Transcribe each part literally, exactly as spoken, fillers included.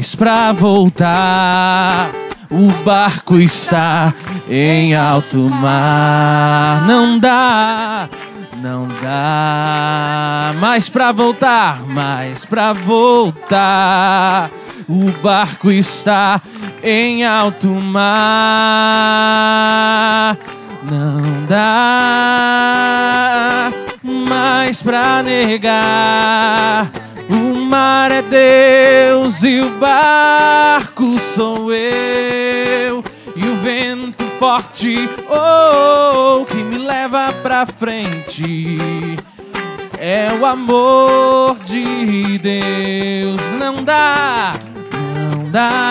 mas pra voltar o barco está em alto mar. Não dá, não dá mais pra voltar, mais pra voltar o barco está em alto mar. Não dá mais pra negar. O mar é Deus e o barco sou eu. E o vento forte, oh, que me leva pra frente é o amor de Deus. Não dá, não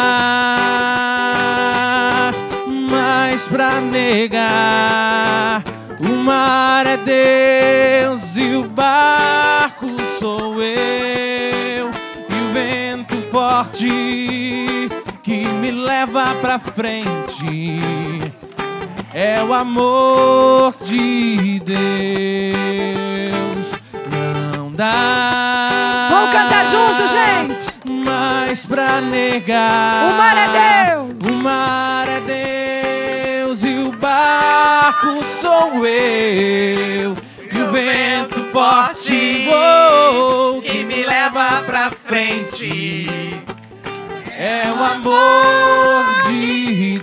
dá mais pra negar. O mar é Deus e o barco sou eu. E o vento forte que me leva pra frente é o amor de Deus. Não dá. Vamos cantar junto, gente. Mas pra negar. O mar é Deus. O mar é Deus e o barco sou eu. E o vento forte, oh, que me leva pra frente é o amor de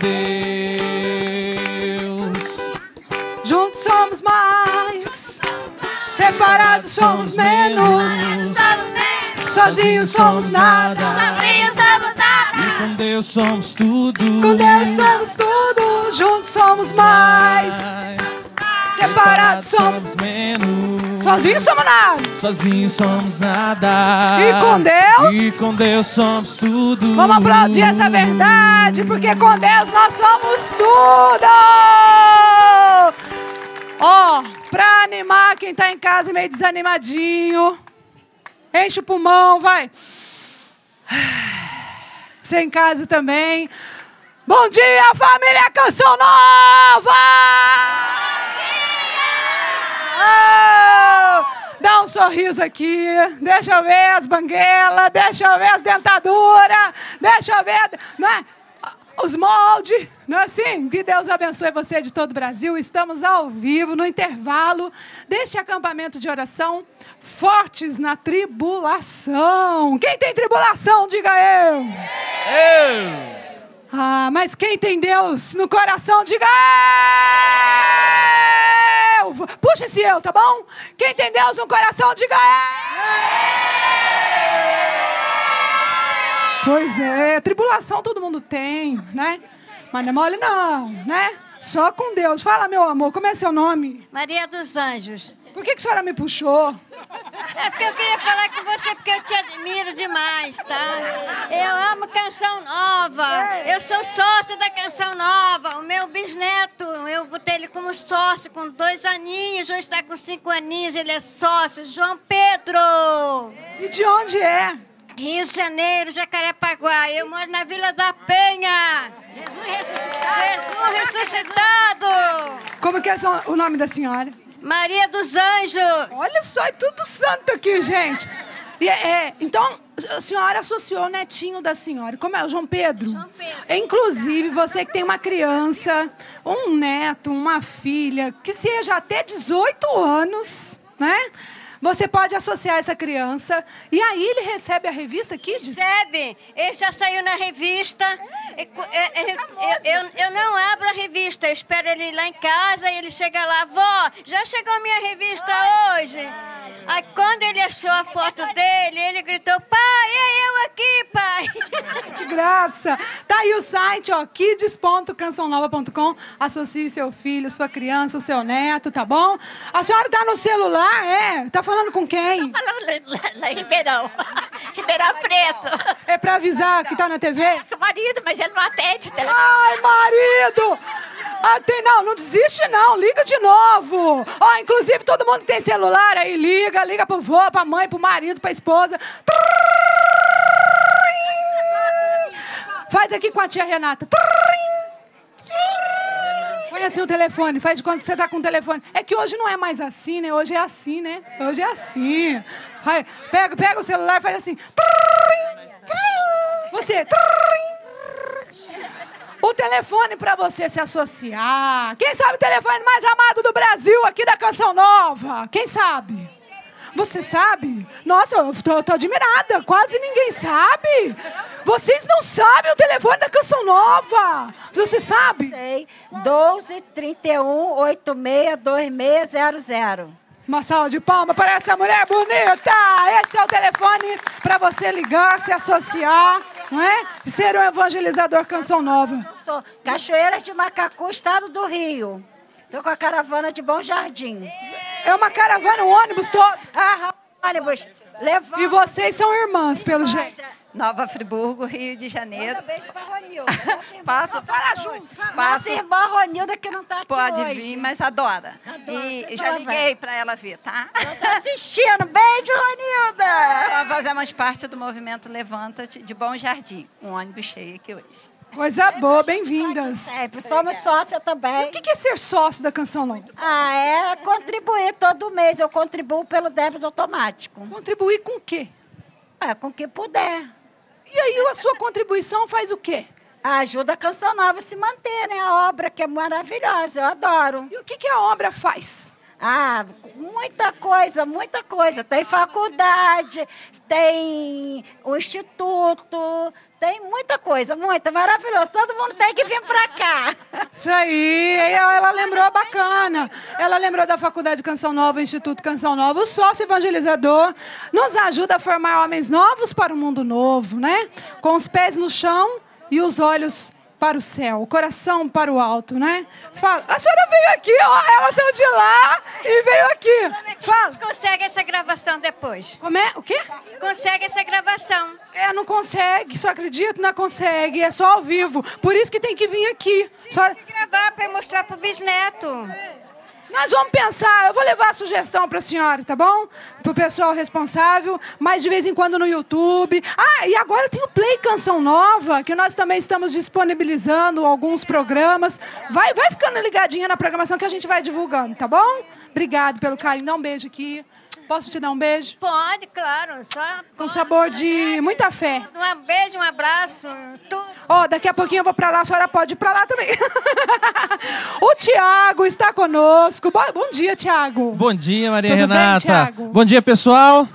Deus. Juntos somos mais, separados somos menos, sozinhos somos nada, E com Deus somos tudo. com Deus somos tudo. Juntos somos mais, separados somos menos, sozinhos somos nada. sozinhos somos nada. E com Deus? E com Deus somos tudo. Vamos aplaudir essa verdade, porque com Deus nós somos tudo. Ó, oh, pra animar quem tá em casa meio desanimadinho, enche o pulmão, vai. Você em casa também. Bom dia, família Canção Nova! Oh, dá um sorriso aqui, deixa eu ver as banguelas, deixa eu ver as dentaduras, deixa eu ver, não é? Os moldes, não é assim? Que Deus abençoe você de todo o Brasil. Estamos ao vivo, no intervalo deste acampamento de oração, fortes na tribulação. Quem tem tribulação, diga eu. Eu. Ah, mas quem tem Deus no coração, diga eu. Puxa esse eu, tá bom? Quem tem Deus no coração, diga eu. Pois é, tribulação todo mundo tem, né? Mas não é mole não, né? Só com Deus. Fala, meu amor, como é seu nome? Maria dos Anjos. Por que, que a senhora me puxou? É porque eu queria falar com você, porque eu te admiro demais, tá? Eu amo Canção Nova. Eu sou sócia da Canção Nova. O meu bisneto, eu botei ele como sócio com dois aninhos. Hoje está com cinco aninhos, ele é sócio. João Pedro. E de onde é? Rio de Janeiro, Jacarepaguá. Eu moro na Vila da Penha. Jesus ressuscitado. Jesus ressuscitado. Como que é o nome da senhora? Maria dos Anjos. Olha só, é tudo santo aqui, gente. E é, é, então, a senhora associou o netinho da senhora. Como é? O João Pedro? João Pedro. Inclusive, você que tem uma criança, um neto, uma filha, que seja até dezoito anos, né? Você pode associar essa criança e aí ele recebe a revista Kids? Recebe. Ele já saiu na revista. Eu, eu, eu, eu não abro a revista. Eu espero ele ir lá em casa e ele chega lá. Vó, já chegou a minha revista hoje? Aí quando ele achou a foto dele, ele gritou, pai, é eu aqui, pai. Que graça. Tá aí o site, ó, kids ponto canção nova ponto com. Associe seu filho, sua criança, o seu neto, tá bom? A senhora tá no celular, é? Tá falando com quem? Tô falando lá, lá, lá em Ribeirão. Ribeirão Preto. É pra avisar que tá na T V? É o marido, mas ele não atende. Telefone. Ai, marido! Ah, tem, não, não desiste não, liga de novo. Ó, inclusive todo mundo que tem celular aí, liga, liga pro vô, pra mãe, pro marido, pra esposa. Faz aqui com a tia Renata. Põe assim o telefone, faz de conta que você tá com o telefone. É que hoje não é mais assim, né? Hoje é assim, né? Hoje é assim. Vai, pega, pega o celular e faz assim. Você você... O telefone para você se associar. Quem sabe o telefone mais amado do Brasil aqui da Canção Nova? Quem sabe? Você sabe? Nossa, eu tô, eu tô admirada. Quase ninguém sabe. Vocês não sabem o telefone da Canção Nova. Você sabe? Sei. doze, trinta e um, oitenta e seis, vinte e seis zero zero. Uma salva de palmas para essa mulher bonita. Esse é o telefone para você ligar, se associar, não é? E ser um evangelizador Canção Nova. Eu sou Cachoeira de Macacu, estado do Rio. Estou com a caravana de Bom Jardim. É uma caravana, um ônibus todo. Ah, ônibus. Levanta. E vocês são irmãs, pelo jeito. Nova Friburgo, Rio de Janeiro. Manda beijo pra Ronilda. Pato, Para junto. Nossa irmã Ronilda que não está aqui pode hoje. vir, mas adora. Adora, E você já fala, liguei vai. para ela vir, tá? Ela tá assistindo. Beijo, Ronilda. Nós fazemos parte do movimento Levanta-te de Bom Jardim. Um ônibus cheio aqui hoje. Coisa boa, bem-vindas. Sempre. Somos sócia também. O que é ser sócio da Canção Nova? Ah, é contribuir todo mês. Eu contribuo pelo débito automático. Contribuir com o quê? É, com o que puder. E aí a sua contribuição faz o quê? Ajuda a Canção Nova a se manter, né? A obra que é maravilhosa, eu adoro. E o que, que a obra faz? Ah, muita coisa, muita coisa. Tem faculdade, tem o instituto, tem muita coisa, muita, maravilhoso. Todo mundo tem que vir pra cá. Isso aí, ela lembrou bacana. Ela lembrou da Faculdade Canção Nova, Instituto Canção Nova. O sócio evangelizador nos ajuda a formar homens novos para o mundo novo, né? Com os pés no chão e os olhos para o céu, o coração para o alto, né? Fala. A senhora veio aqui, ó, ela saiu de lá e veio aqui. Fala. Consegue essa gravação depois? Como é? O quê? Consegue essa gravação. É, não consegue, só acredito, não consegue, é só ao vivo. Por isso que tem que vir aqui. Só... Tem que gravar para mostrar pro bisneto. Nós vamos pensar, eu vou levar a sugestão para a senhora, tá bom? Para o pessoal responsável, mas de vez em quando no YouTube. Ah, e agora tem o Play Canção Nova, que nós também estamos disponibilizando alguns programas. Vai, vai ficando ligadinha na programação que a gente vai divulgando, tá bom? Obrigado pelo carinho, dá um beijo aqui. Posso te dar um beijo? Pode, claro. Só Com sabor de muita fé. um beijo, um abraço, tudo. Ó, oh, daqui a pouquinho eu vou pra lá, a senhora pode ir pra lá também. O Tiago está conosco. Bom, bom dia, Tiago. Bom dia, Maria Tudo Renata. bem, Thiago? Bom dia, pessoal.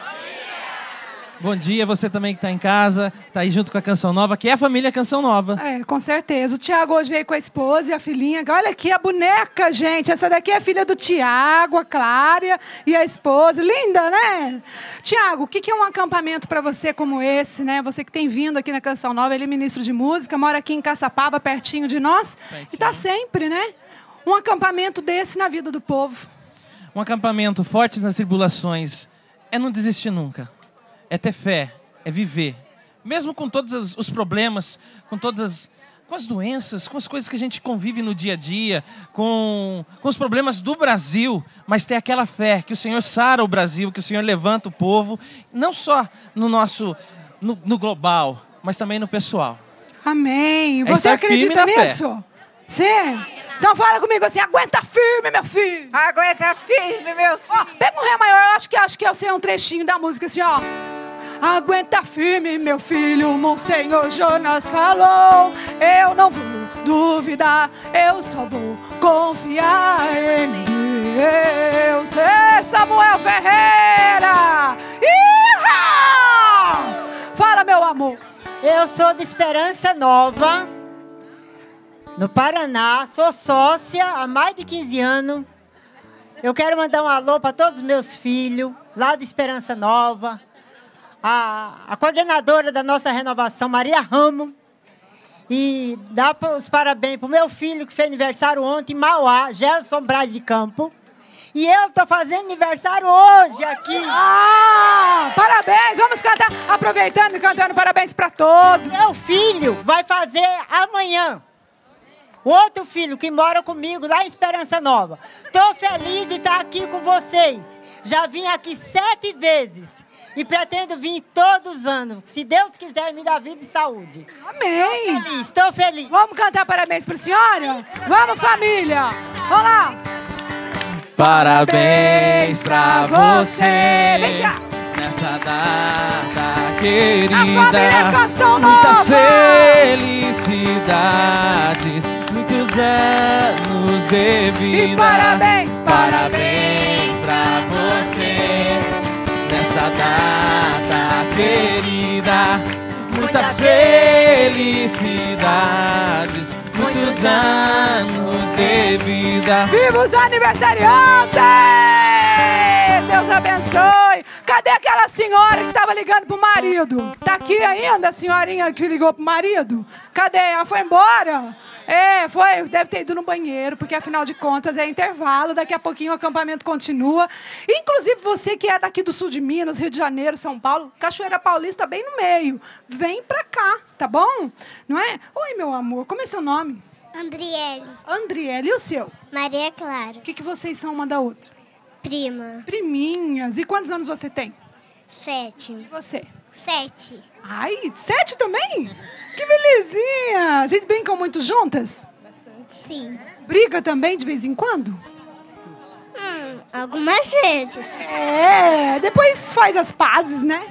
Bom dia, você também que está em casa, está aí junto com a Canção Nova, que é a família Canção Nova. É, com certeza. O Tiago hoje veio com a esposa e a filhinha. Olha aqui a boneca, gente. Essa daqui é a filha do Tiago, a Clária e a esposa. Linda, né? Tiago, o que é um acampamento para você como esse, né? Você que tem vindo aqui na Canção Nova, ele é ministro de música, mora aqui em Caçapava, pertinho de nós. Pertinho. E está sempre, né? Um acampamento desse na vida do povo. Um acampamento forte nas tribulações é não desistir nunca. É ter fé, é viver. Mesmo com todos os problemas, com todas com as doenças, com as coisas que a gente convive no dia a dia, com, com os problemas do Brasil, mas ter aquela fé que o Senhor sara o Brasil, que o Senhor levanta o povo, não só no nosso, no, no global, mas também no pessoal. Amém. É Você estar acredita firme na nisso? Sim. Então fala comigo assim, aguenta firme, meu filho. Aguenta firme, meu filho. Ó, pega um ré maior, eu acho que, acho que eu sei um trechinho da música assim, ó. Aguenta firme, meu filho, o Monsenhor Jonas falou. Eu não vou duvidar, eu só vou confiar em Deus. Ei, Samuel Ferreira! Iha! Fala, meu amor. Eu sou de Esperança Nova, no Paraná. Sou sócia há mais de quinze anos. Eu quero mandar um alô para todos os meus filhos, lá de Esperança Nova. A, a coordenadora da nossa renovação, Maria Ramos. E dá os parabéns para o meu filho, que fez aniversário ontem em Mauá, Gerson Braz de Campo. E eu estou fazendo aniversário hoje aqui. Ah, parabéns, vamos cantar, aproveitando e cantando parabéns para todos. Meu filho vai fazer amanhã. O outro filho que mora comigo lá em Esperança Nova. Estou feliz de estar aqui com vocês. Já vim aqui sete vezes. E pretendo vir todos os anos. Se Deus quiser, me dar vida e saúde. Amém. Estou feliz, estou feliz. Vamos cantar parabéns para a senhora? Vamos, família. Vamos lá. Parabéns pra você Deixa. nessa data querida. A família Canção Muitas Nova. felicidades, muitos anos de vida. E parabéns, parabéns pra você nessa data querida. Muitas felicidades, muitos anos de vida. Viva os aniversariantes! Deus abençoe. Cadê aquela senhora que estava ligando pro marido? Tá aqui ainda a senhorinha que ligou pro marido? Cadê? Ela foi embora? É, foi. Deve ter ido no banheiro, porque afinal de contas é intervalo. Daqui a pouquinho o acampamento continua. Inclusive você que é daqui do sul de Minas, Rio de Janeiro, São Paulo, Cachoeira Paulista bem no meio. Vem pra cá, tá bom? Não é? Oi, meu amor. Como é seu nome? Andriele. Andriele. E o seu? Maria Clara. O que, que vocês são uma da outra? Prima. Priminhas. E quantos anos você tem? Sete. E você? Sete. Ai, sete também? Que belezinha! Vocês brincam muito juntas? Sim. Briga também de vez em quando? Hum, algumas vezes. É, depois faz as pazes, né?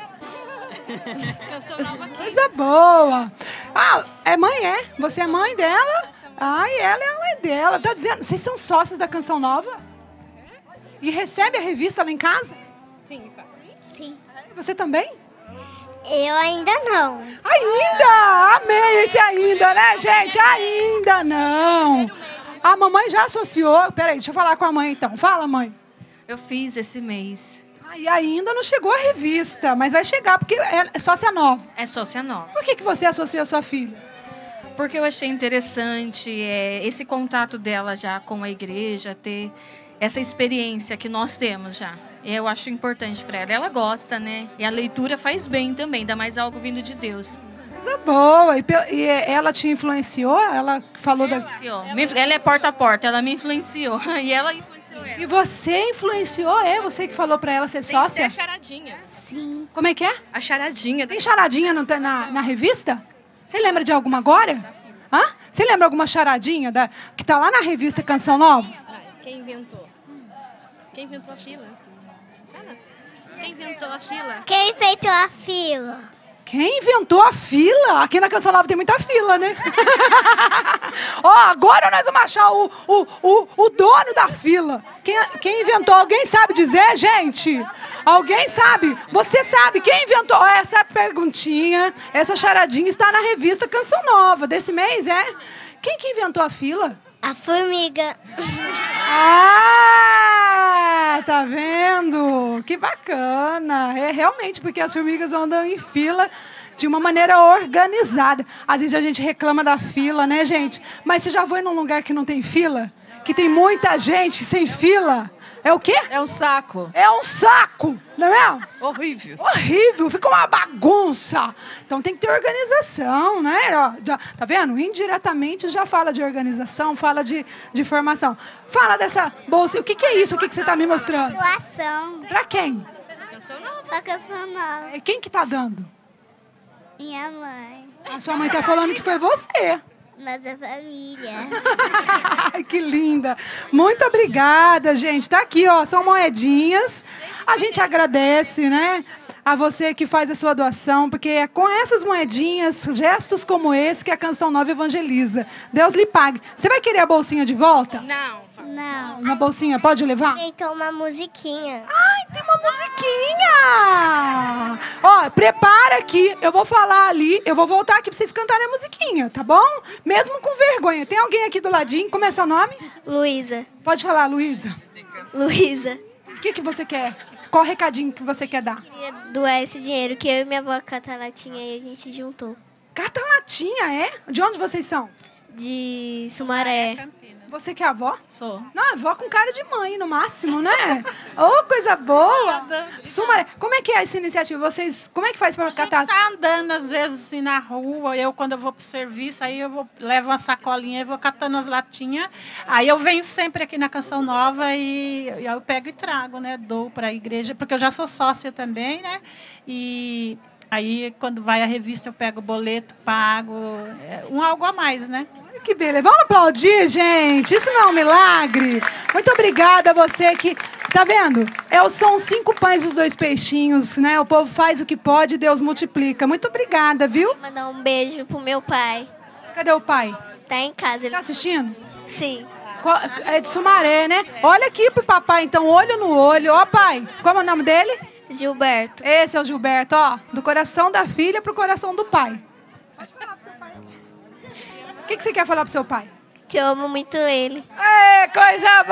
Coisa boa. Ah, é mãe, é? Você é mãe dela? Ai, ela é a mãe dela. Tá dizendo, vocês são sócios da Canção Nova? E recebe a revista lá em casa? Sim. Sim. Você também? Eu ainda não. Ainda! Amei esse ainda, né, gente? Ainda não. A mamãe já associou. Peraí, deixa eu falar com a mãe então. Fala, mãe. Eu fiz esse mês. E ainda não chegou a revista, mas vai chegar, porque é sócia nova. É sócia nova. Por que, que você associou a sua filha? Porque eu achei interessante é, esse contato dela já com a igreja, ter essa experiência que nós temos já. Eu acho importante para ela. Ela gosta, né? E a leitura faz bem também, ainda mais algo vindo de Deus. Coisa boa. E, e ela te influenciou? Ela falou ela, da... Ela é porta a porta, ela me influenciou. E ela influenciou ela. E você influenciou, é? Você que falou para ela ser sócia? Tem a charadinha. Sim. Como é que é? A charadinha. Tem charadinha no, na, na revista? Você lembra de alguma agora? Hã? Você lembra alguma charadinha da, que tá lá na revista Canção Nova? Quem inventou? Quem inventou a fila? Quem inventou a fila? Quem inventou a fila? Quem inventou a fila? Aqui na Canção Nova tem muita fila, né? Ó, agora nós vamos achar o, o, o, o dono da fila. Quem, quem inventou? Alguém sabe dizer, gente? Alguém sabe? Você sabe quem inventou? Ó, essa perguntinha, essa charadinha está na revista Canção Nova desse mês, é? Quem que inventou a fila? A formiga. Ah, tá vendo? Que bacana. É realmente, porque as formigas andam em fila de uma maneira organizada. Às vezes a gente reclama da fila, né, gente? Mas você já foi num lugar que não tem fila? Que tem muita gente sem fila? É o quê? É um saco. É um saco, não é mesmo? Horrível. Horrível, fica uma bagunça. Então tem que ter organização, né? Ó, já, tá vendo? Indiretamente já fala de organização, fala de, de formação. Fala dessa bolsa. O que, que é isso? O que, que você está me mostrando? Doação. Pra quem? Pra Canção Nova. E quem que tá dando? Minha mãe. A sua mãe tá falando que foi você. Nossa família. Que linda. Muito obrigada, gente. Tá aqui, ó, são moedinhas. A gente agradece, né, a você que faz a sua doação, porque é com essas moedinhas, gestos como esse, que a Canção Nova evangeliza. Deus lhe pague. Você vai querer a bolsinha de volta? Não. Não. Uma bolsinha, pode levar? Então uma musiquinha. Ai, tem uma musiquinha! Ó, prepara aqui, eu vou falar ali, eu vou voltar aqui pra vocês cantarem a musiquinha, tá bom? Mesmo com vergonha. Tem alguém aqui do ladinho? Como é seu nome? Luísa. Pode falar, Luísa. Luísa. O que, que você quer? Qual recadinho que você quer dar? Queria doar esse dinheiro que eu e minha avó catalatinha e a gente juntou. Catalatinha, é? De onde vocês são? De Sumaré. Você que é avó? Sou. Não, avó com cara de mãe, no máximo, né? Ô, coisa boa! Sumaré, como é que é essa iniciativa? Vocês, como é que faz para catar? A gente tá andando, às vezes, assim, na rua. Eu, quando eu vou pro serviço, aí eu vou, levo uma sacolinha e vou catando as latinhas. Aí eu venho sempre aqui na Canção Nova e, e eu pego e trago, né? Dou para a igreja, porque eu já sou sócia também, né? E aí, quando vai a revista, eu pego o boleto, pago. É um algo a mais, né? Que beleza. Vamos aplaudir, gente. Isso não é um milagre? Muito obrigada a você que... Tá vendo? É, são os cinco pães e os dois peixinhos, né? O povo faz o que pode e Deus multiplica. Muito obrigada, viu? Vou mandar um beijo pro meu pai. Cadê o pai? Tá em casa. Ele... Tá assistindo? Sim. É de Sumaré, né? Olha aqui pro papai, então, olho no olho. Ó, pai, como é o nome dele? Gilberto. Esse é o Gilberto, ó. Do coração da filha pro coração do pai. Pode falar pro seu pai. O que, que você quer falar pro seu pai? Que eu amo muito ele. É, coisa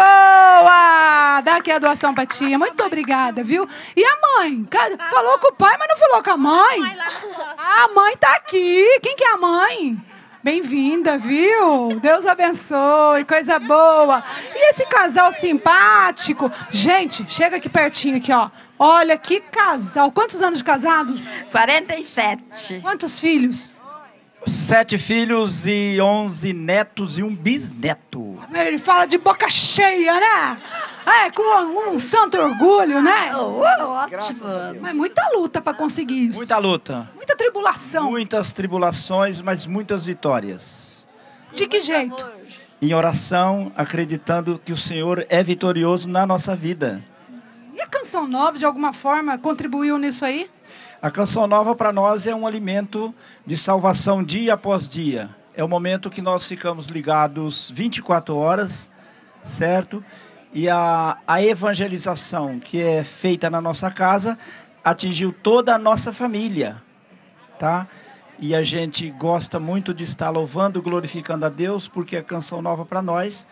boa! Dá aqui a doação pra tia. Muito obrigada, viu? E a mãe? Falou com o pai, mas não falou com a mãe? A mãe tá aqui. Quem que é a mãe? Bem-vinda, viu? Deus abençoe, coisa boa. E esse casal simpático? Gente, chega aqui pertinho aqui, ó. Olha que casal. Quantos anos de casados? quarenta e sete. Quantos filhos? Sete filhos e onze netos e um bisneto. Ele fala de boca cheia, né? É, com um, um santo orgulho, né? Oh, ótimo. Mas muita luta para conseguir isso. Muita luta. Muita tribulação. Muitas tribulações, mas muitas vitórias. De que jeito? Em oração, acreditando que o Senhor é vitorioso na nossa vida. E a Canção Nova, de alguma forma, contribuiu nisso aí? A Canção Nova para nós é um alimento de salvação dia após dia. É o momento que nós ficamos ligados vinte e quatro horas, certo? E a, a evangelização que é feita na nossa casa atingiu toda a nossa família, tá? E a gente gosta muito de estar louvando, glorificando a Deus, porque a Canção Nova para nós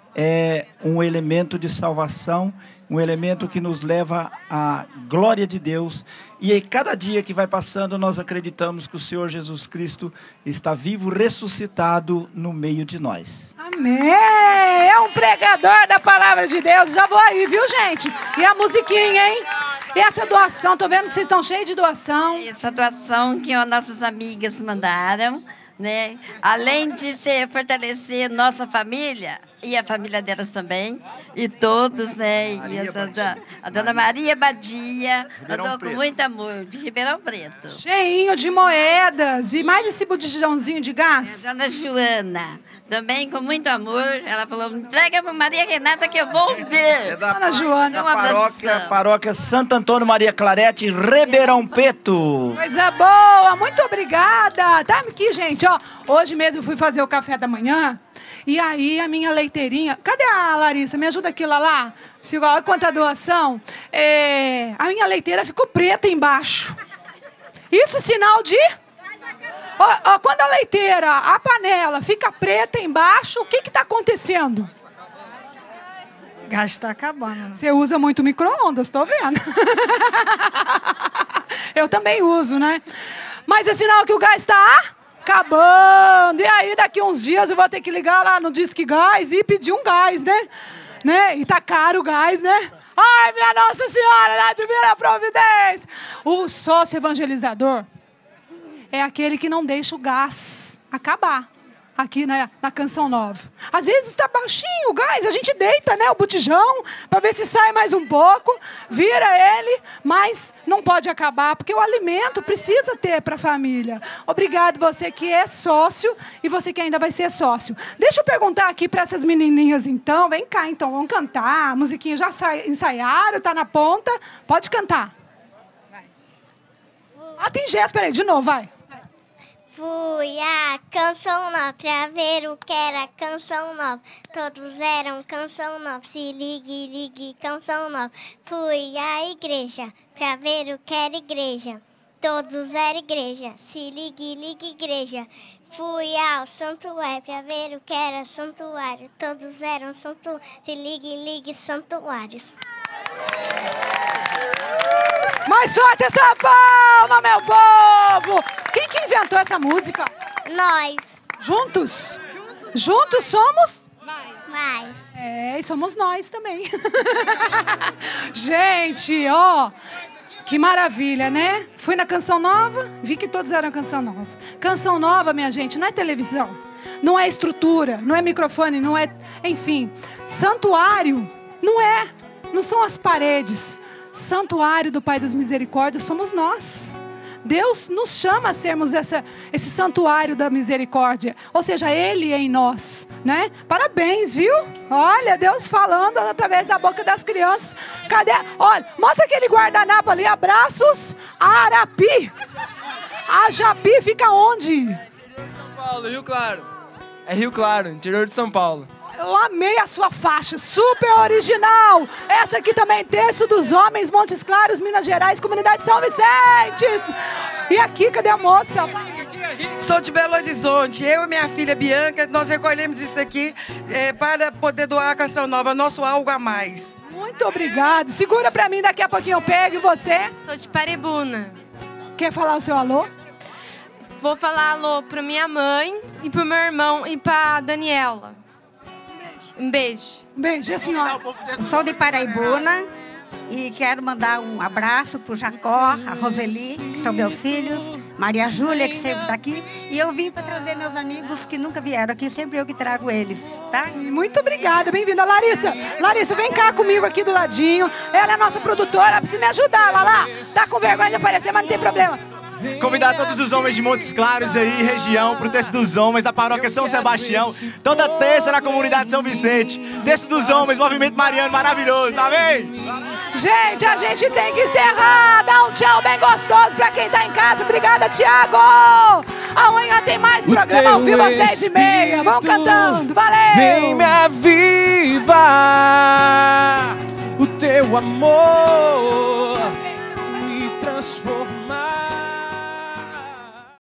é um elemento de salvação, um elemento que nos leva à glória de Deus. E aí, cada dia que vai passando, nós acreditamos que o Senhor Jesus Cristo está vivo, ressuscitado no meio de nós. Amém! É um pregador da palavra de Deus. Já vou aí, viu, gente? E a musiquinha, hein? E essa doação, tô vendo que vocês estão cheios de doação. Essa doação que as nossas amigas mandaram, né? Além de ser, fortalecer nossa família, e a família delas também, e todos, né? E essa, da, a dona Maria Badia, mandou com muito amor, de Ribeirão Preto. Cheinho de moedas. E mais esse botijãozinho de gás? É, a dona Joana, também com muito amor, ela falou, entrega para Maria Renata que eu vou ver. É da, dona Joana. da paróquia, paróquia Santo Antônio Maria Clarete, Ribeirão Preto. Coisa boa, muito obrigada. Tá aqui, gente, ó. Hoje mesmo eu fui fazer o café da manhã. E aí a minha leiteirinha... Cadê a Larissa? Me ajuda aqui lá, lá. Se olha quanta doação. É, a minha leiteira ficou preta embaixo. Isso é sinal de... Ó, ó, quando a leiteira, a panela, fica preta embaixo, o que que tá acontecendo? O gás está acabando. Você usa muito micro-ondas, tô vendo. Eu também uso, né? Mas é sinal que o gás está... acabando. E aí, daqui uns dias, eu vou ter que ligar lá no Disque Gás e pedir um gás, né? né? E tá caro o gás, né? Ai, minha Nossa Senhora, da Divina Providência! O sócio evangelizador é aquele que não deixa o gás acabar. Aqui na, na Canção Nova. Às vezes está baixinho o gás, a gente deita, né, o botijão para ver se sai mais um pouco, vira ele, mas não pode acabar, porque o alimento precisa ter para a família. Obrigado você que é sócio e você que ainda vai ser sócio. Deixa eu perguntar aqui para essas menininhas então, vem cá então, vamos cantar, a musiquinha já ensaiaram, tá na ponta, pode cantar. Vai. Ah, tem gesto, peraí, de novo, vai. Fui a Canção Nova pra ver o que era Canção Nova. Todos eram Canção Nova. Se ligue, ligue, Canção Nova. Fui à igreja pra ver o que era igreja. Todos eram igreja. Se ligue, ligue, igreja. Fui ao santuário pra ver o que era santuário. Todos eram santuários. Se ligue, ligue, santuários. Mais forte essa palma, meu povo! Quem que inventou essa música? Nós. Juntos? Juntos, Juntos somos? Mais. É, e somos nós também. Gente, ó, que maravilha, né? Fui na Canção Nova, vi que todos eram Canção Nova. Canção Nova, minha gente, não é televisão, não é estrutura, não é microfone, não é... Enfim, santuário não é, não são as paredes. Santuário do Pai das Misericórdias somos nós. Deus nos chama a sermos essa, esse santuário da misericórdia. Ou seja, Ele é em nós, né? Parabéns, viu? Olha, Deus falando através da boca das crianças. Cadê? Olha, mostra aquele guardanapo ali. Abraços a Arapi. A Japi fica onde? São Paulo, Rio Claro. É Rio Claro, interior de São Paulo. Eu amei a sua faixa, super original. Essa aqui também, Terço dos Homens, Montes Claros, Minas Gerais, Comunidade São Vicentes. E aqui, cadê a moça? Sou de Belo Horizonte, eu e minha filha Bianca, nós recolhemos isso aqui é, para poder doar a Canção Nova, nosso Algo a Mais. Muito obrigada. Segura pra mim, daqui a pouquinho eu pego. E você? Sou de Parebuna. Quer falar o seu alô? Vou falar alô pra minha mãe e pro meu irmão e pra Daniela. Um beijo. Um beijo, senhora. Sou de Paraibuna e quero mandar um abraço pro Jacó, a Roseli, que são meus filhos, Maria Júlia, que sempre está aqui. E eu vim para trazer meus amigos que nunca vieram aqui, sempre eu que trago eles, tá? Sim, muito obrigada, bem-vinda. Larissa, Larissa, vem cá comigo aqui do ladinho. Ela é a nossa produtora, precisa me ajudar, Lala. Tá com vergonha de aparecer, mas não tem problema. Convidar todos os homens de Montes Claros aí, região, pro Terço dos Homens da Paróquia São Sebastião. Toda terça na comunidade São Vicente. Terço dos Homens, movimento mariano maravilhoso, amém? Gente, a gente tem que encerrar. Dá um tchau bem gostoso pra quem tá em casa. Obrigada, Tiago. Amanhã tem mais programa ao vivo às dez e meia. Vamos cantando, valeu. Vem me avivar o teu amor.